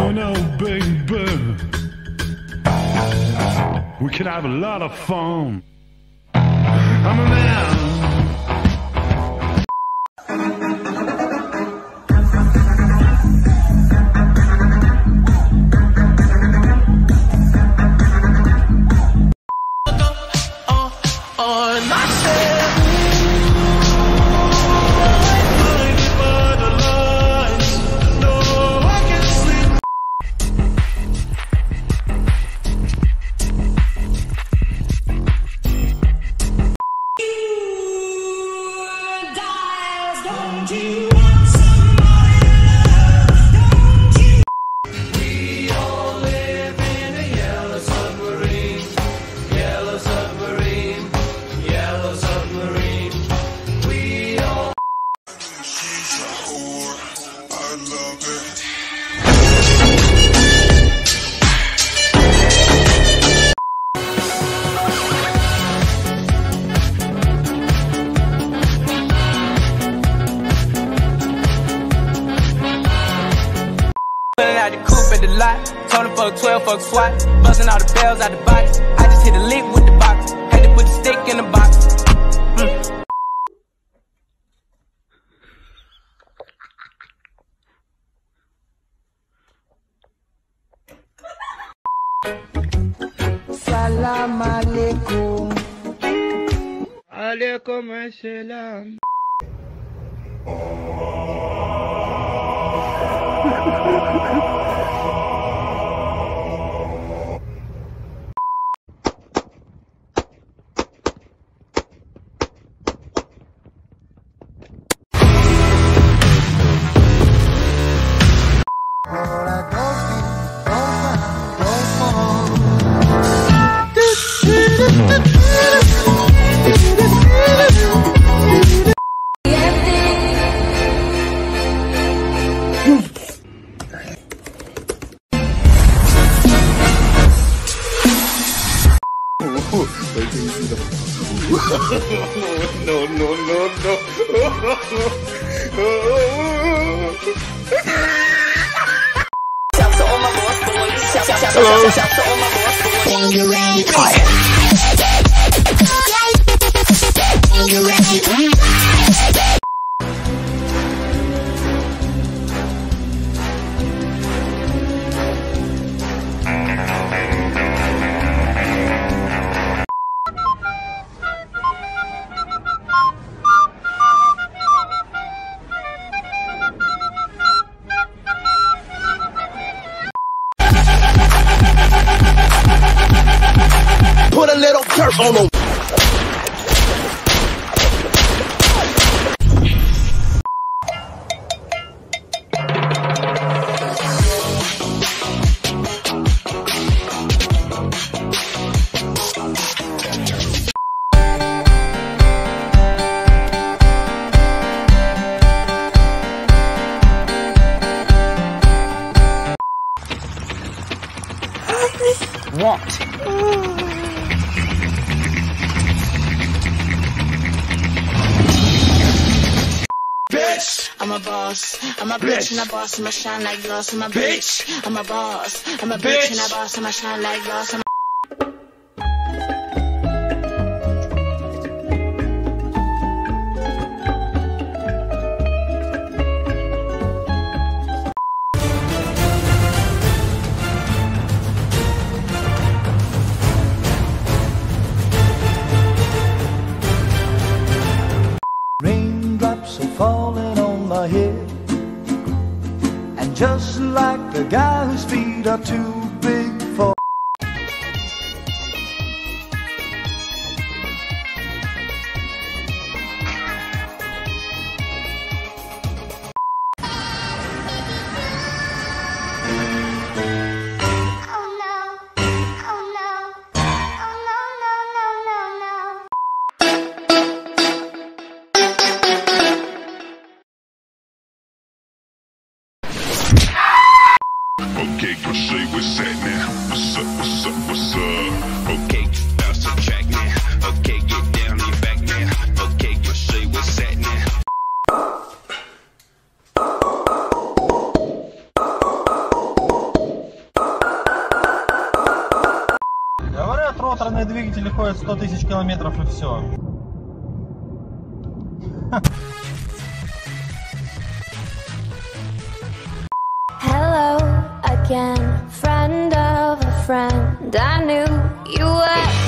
Oh no, baby. We can have a lot of fun. I'm a man. Out the coupe at the lot, told him fuck 12, fuck SWAT, busting all the bells out the box. I just hit a lick with the box, had to put the stick in the box. Salam alaikum. Alaikum assalam. No. Put a little dirt on them. What? Bitch! I'm a boss, I'm a bitch and a boss, and I shine like glass. I'm a bitch, I'm a boss, I'm a bitch and a boss, and I shine like glass. Raindrops are falling on my head, and just like the guy whose feet are too big for Okay, go show you what's that now. What's up? Okay, bounce to the track now. Okay, get down on your back now. Okay, go show you what's that now. карбюраторные двигатели ходят 100 тысяч километров и все. Hello again, friend of a friend. I knew you were